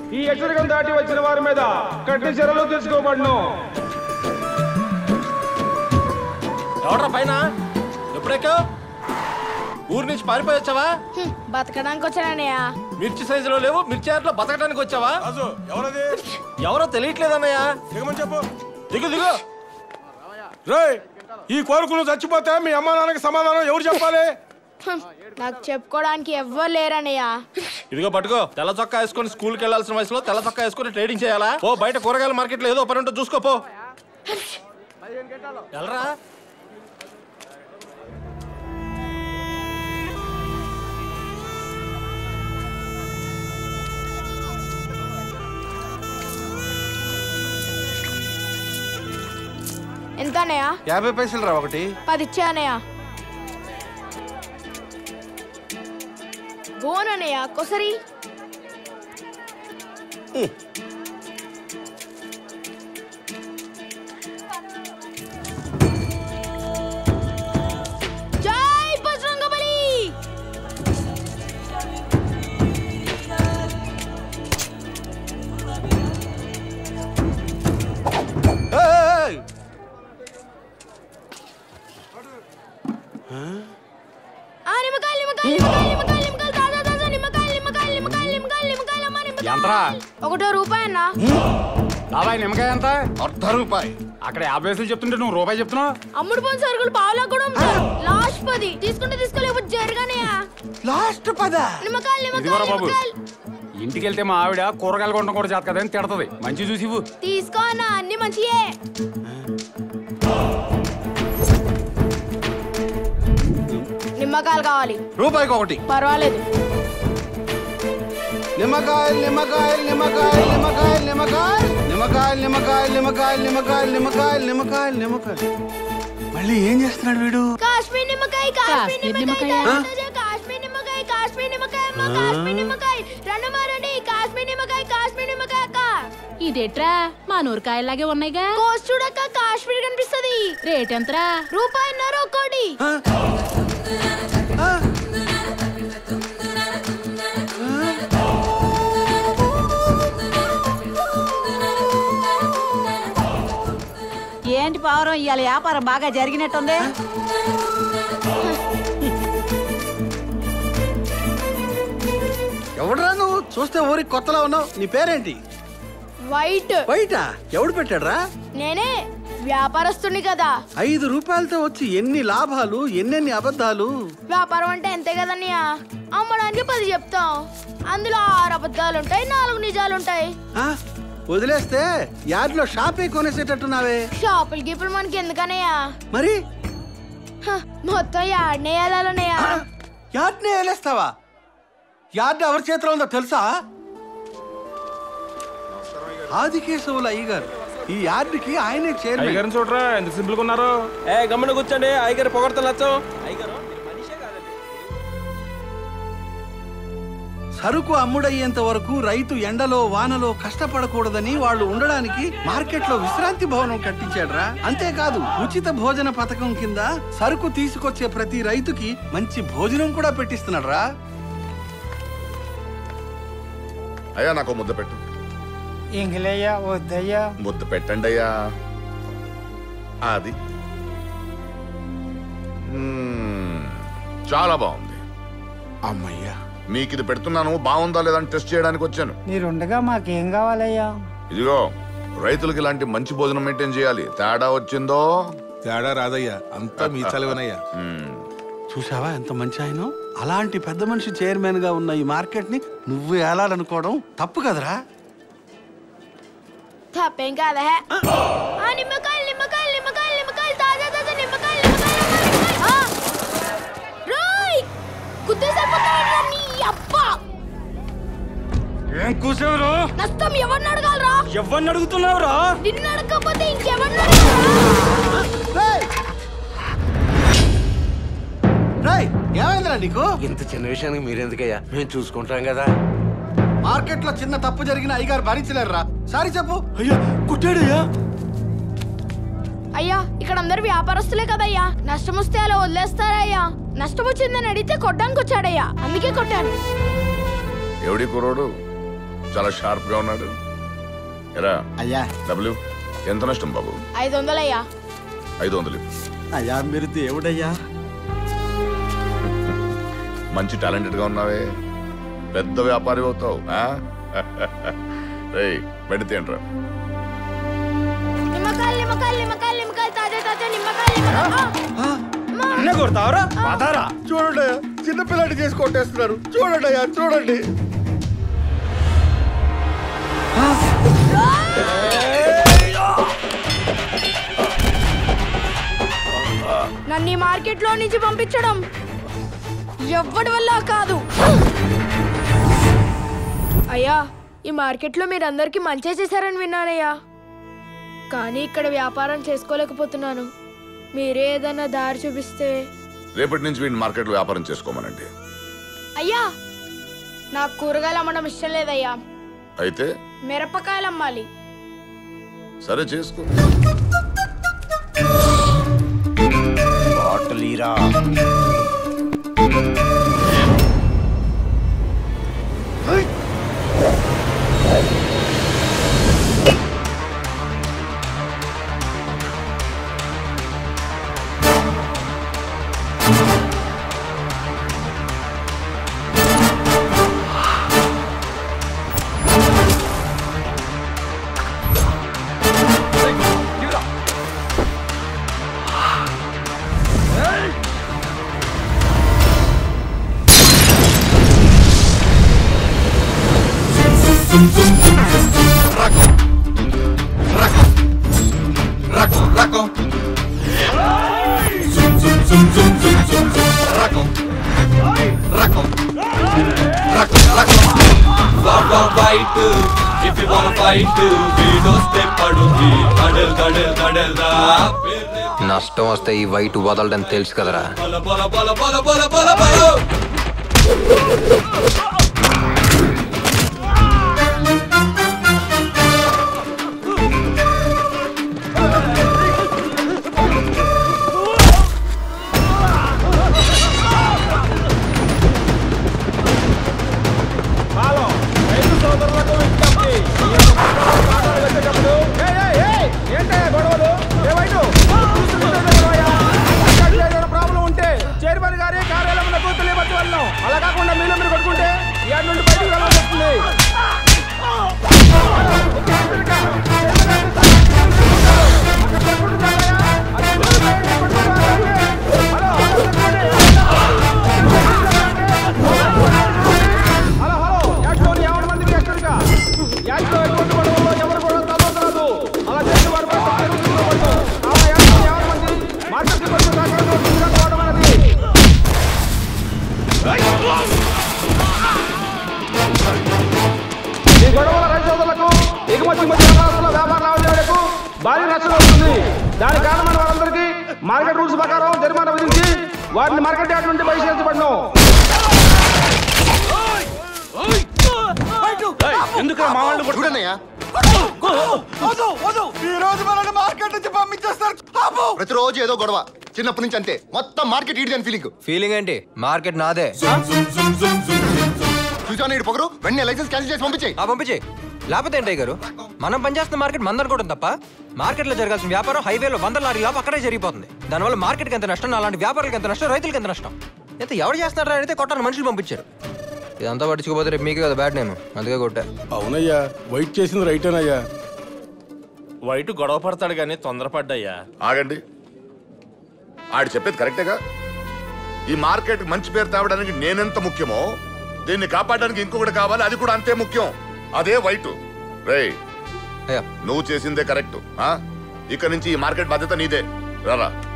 ఈ హెచ్చరికలు దాటి వచ్చిన వారి మీద కఠిన చర్యలు తీసుకోబడును. ఎవడ్రా పైన? ఎప్పుడెక్కావు? ఊరి నుంచి పారిపోయి వచ్చావా? బతకడానికి వచ్చానన్నయ్య. మిర్చి సైజులో లేవు, మిర్చి ఆటలో బతకడానికి వచ్చావా? ఎవరది? ఎవరో తెలియట్లేదన్నయ్య. దిగమని చెప్పు. దిగు దిగు. రేయ్, ఈ కోరుకును చచ్చిపోతే మీ అమ్మా నాన్నకి సమాధానం ఎవరు చెప్పాలి? నాకు చెప్పుకోవడానికి ఎవ్వరు లేరన్నయ్య. ఇదిగో పట్టుకో. తెల్ల చొక్కా వేసుకొని స్కూల్కి వెళ్ళాల్సిన వయసులో తెల్ల చొక్కా వేసుకొని ట్రేడింగ్ చేయాలా? ఓ బయట కూరగాయల మార్కెట్ లో ఏదో పని ఉంటే చూసుకోపో. వెళ్ళరా. ఎంత అన్నయ్య? 50 పైసలు రా ఒకటి. 10 ఇచ్చా అన్నయ్య. బోనన్నయ్య కొసరి. జై బజరంగబలి. ఒకటో రూపాయి అన్నా. బాబాయ్ నిమ్మకాయ ఎంత? ₹1 అక్కడ 50 పైసలు చెప్తుంటే నువ్వు రూపాయి చెప్తున్నావు. అమ్ముడు పోని సరుకులు పావులా కూడా ఉంటారు. లాస్ట్ 10 తీసుకుంటే తీసుకోలేకపోతే జరగానయ్యా. లాస్ట్ 10. నిమ్మకాయలు బాబు, ఇంటికి వెళ్తే మా ఆవిడ కూరగాయలు కొనడం కూడా చేత కదని తిడతది. మంచి చూసి ఇవ్వు. తీసుకో అన్న, అన్ని మంచియే. నిమ్మకాయలు కావాలి. రూపాయికి ఒకటి. పర్వాలేదు. నిమ్మకాయలు నిమ్మకాయలు నిమ్మకాయలు నిమ్మకాయలు నిమ్మకాయలు నిమ్మకాయలు నిమ్మకాయలు నిమ్మకాయలు నిమ్మకాయలు నిమ్మకాయలు నిమ్మకాయలు. మళ్ళీ ఏం చేస్తున్నాడు వీడు? కాశ్మీర్ నిమ్మకాయ, కాశ్మీర్ నిమ్మకాయ, కాశ్మీర్ నిమ్మకాయ, కాశ్మీర్ నిమ్మకాయ, కాశ్మీర్ నిమ్మకాయ, రెండు మారండి. కాశ్మీర్ నిమ్మకాయ, కాశ్మీర్ నిమ్మకాయ అక్క. ఇదేట్రా మా నూరకాయలాగే ఉన్నాయిగా. కోసి చూడక్క, కాశ్మీర్ కనిపిస్తది. రేట్ ఎంతరా? ₹1.5 ఒక్కోటి. ఏంటి పావురం, ఇవాళ వ్యాపారం బాగా జరిగినట్టుంది. ఎవడరా నువ్వు? చూస్తే ఊరికి కొత్తలా ఉన్నావు. నీ పేరేంటి? వైట్. బయట ఎవడు పెట్టాడ్రా? నేనే, వ్యాపారస్తుని కదా. 5 రూపాయలతో వచ్చి ఎన్ని లాభాలు, ఎన్నెన్ని అబద్ధాలు. వ్యాపారం అంటే అంతే కదన్నయ్య. అమ్మడానికి 10 చెప్తాం, అందులో 6 అబద్ధాలుంటాయి, 4 నిజాలుంటాయి. వదిలేస్తే యార్డ్లో షాపే కొనేసేటట్టున్నావే. షాపులు గీపులు మనకి ఎందుకనయ్యా? మరి మొత్తం యాడ్నే వేయాలన్నయ్యా. యార్డ్నే వేలేస్తావా? యార్డ్ ఎవరి చేతిలో ఉందో తెలుసా? ఆదికేశవుల అయ్యగారు. ఈ యార్డ్కి ఆయనే చైర్మన్. అయ్యగారిని చూడరా ఎంత సింపుల్ గా ఉన్నారు. గమ్మున కూర్చోండి. అయ్యగారు పొగడతలొచ్చు. సరుకు అమ్ముడయ్యేంత వరకు రైతు ఎండలో వానలో కష్టపడకూడదని వాళ్ళు ఉండడానికి మార్కెట్లో విశ్రాంతి భవనం కట్టించాడ్రా. అంతేకాదు, ఉచిత భోజన పథకం కింద సరుకు తీసుకొచ్చే ప్రతి రైతుకి మంచి భోజనం కూడా పెట్టిస్తున్నాడ్రా. అయ్యా నాకు ముద్ద పెట్టు. ఇంగిలయ్యా వద్దయ్యా. ముద్ద పెట్టండి అయ్యా. అది చాలా బాగుంది. అమ్మయ్యా, మీకు ఇది పెడుతున్నాను, బాగుందా లేదని టెస్ట్ చేయడానికి వచ్చాను. మీరుండగా మాకేం కావాలయ్యా? ఇదిగో, రైతులకి ఇలాంటి మంచి భోజనం మెయింటైన్ చేయాలి. తేడా వచ్చిందో? తేడా రాదయ్యా, అంతా మీ చలివనయ్యా. చూసావా ఎంత మంచి ఆయన? అలాంటి పెద్ద మనిషి చైర్మన్ గా ఉన్న ఈ మార్కెట్ ని నువ్వు ఏలాలనుకోవడం తప్పు కదరా. తప్పేం కాదా? నిమ్మకాయలు నిమ్మకాయలు నిమ్మకాయలు నిమ్మకాయలు, తాజా తాజా నిమ్మకాయలు. ఏం కూసేవరు? నష్టం ఎవరిని అడగాలరా? ఎవరిని అడుగుతున్నావురా? నిన్ను అడగకపోతే ఇంకెవరిని అడగాలరా? ఏమైందిరా నీకు? ఇంత చిన్న విషయానికి మీరెందుకయ్యా, మేము చూసుకుంటాం కదా. మార్కెట్ లో చిన్న తప్పు జరిగిన అయ్యగారు భరించలేరురా. సారీ చెప్పు. అయ్యా కుట్టాడయ్యా. అయ్యా, ఇక్కడ అందరు వ్యాపారస్తులే కదయ్యా. నష్టం వస్తే అలా వదిలేస్తారయ్యా. నష్టం వచ్చిందని అడిగితే కొట్టడానికి వచ్చాడయ్యా, అందుకే కొట్టాను. ఎవడి కుర్రోడు? చాలా షార్ప్ గా ఉన్నాడు. ఎరా అయ్యా డబ్బులు ఎంత నష్టం బాబు? 500 అయ్యా. 500. అయ్యా మీరు దేవుడయ్యా. మంచి టాలెంటెడ్ గా ఉన్నావే, పెద్ద వ్యాపారి అవుతావు. పెడితే ఏంట్రా? నిమ్మకాయలు నిమ్మకాయలు నిమ్మకాయలు నిమ్మకాయలు తాజా తాజా నిమ్మకాయలు కొడతావరా? చూడండి చిన్నపిల్లాడి చేసి కొట్టేస్తున్నారు. చూడండి అయ్యా చూడండి. నన్ను ఈ మార్కెట్ లో నుంచి పంపించడం ఎవ్వడి వల్ల కాదు. అయ్యా ఈ మార్కెట్ లో మీరందరికి మంచి చేశారని విన్నానయ్యా, కానీ ఇక్కడ వ్యాపారం చేసుకోలేకపోతున్నాను. మీరే ఏదైనా దారి చూపిస్తే. రేపటి నుంచి వీడిని మార్కెట్లో వ్యాపారం చేసుకోమనండి. అయ్యా నాకు కూరగాయలు అమ్మడం ఇష్టం లేదయ్యా. అయితే మిరపకాయలు అమ్మాలి. సరే చేసుకో. బాటలీరా. నష్టం వస్తే ఈ వైట్ వదలడం తెలుసు కదరా. అలా కాకుండా మీరు కొట్టుకుంటే ఏడు నుండి బయటకు వెళ్ళాల్సి వస్తుంది. హలో యాక్ట్లో 50 మందికి ఎక్కడికా యాక్ట్లో ఎటువంటి గొడవల్లో ఎవరు కూడా తలవద్దు. అలా చేసి వారు ఆ యాక్ట్లో 50 మంది మార్కెట్ కొరకు పోవడం అనేది. ఈ గొడవల రైతులకు ఎగుమతి వ్యాపార లావాదేవీలకు భారీ నష్టం వస్తుంది. దాని కారణమైన వారందరికీ మార్కెట్ రూల్స్ ప్రకారం జరిమానా విధించి వారిని మార్కెట్ యార్డ్ నుండి బహిష్కరించబడను. ఎందుకు మా వాళ్ళు కొట్టుకున్నాయా? ఈ రోజు మనల్ని మార్కెట్ నుంచి పంపించేస్తారు. ప్రతిరోజు ఏదో గొడవ, చిన్నప్పటి నుంచి అంతే. మొత్తం మార్కెట్ ఈడిదని ఫీలింగ్ ఏంటి? మార్కెట్ నాదే. చూసాను ఇటు పొగరు. వెంటనే లైసెన్స్ క్యాన్సిల్ చేసి పంపించేయి. లేకపోతే ఏంటి గారు, మనం పనిచేస్తున్న మార్కెట్ మందనుకోవడం తప్ప మార్కెట్ లో జరగాల్సిన వ్యాపారం హైవేలో 100 లారీ లాభం అక్కడే జరిగిపోతుంది. దానివల్ల మార్కెట్కి ఎంత నష్టం, అలాంటి వ్యాపారులకు ఎంత నష్టం, రైతులకు ఎంత నష్టం. అయితే ఎవరు చేస్తున్నారా అయితే కొట్టాలని మనుషులు పంపించారు. ఇదంతా పట్టించుకోపోతే రేపు మీకే కదా బ్యాడ్ నేమ్, అందుకే కొట్టా. అవునయ్యా వైట్ చేసింది రైటేనయ్యా. వైట్ గొడవ పడతాడు కానీ తొందరపడ్డయ్యా. ఆగండి, ఆడు చెప్పేది కరెక్టేగా. ఈ మార్కెట్ మంచి పేరు తేవడానికి నేనెంత ముఖ్యమో దీన్ని కాపాడడానికి ఇంకొకటి కావాలి, అది కూడా అంతే ముఖ్యం. అదే వైట్. రేయ్ నువ్వు చేసిందే కరెక్ట్. ఇక నుంచి ఈ మార్కెట్ బాధ్యత నీదే. రారా.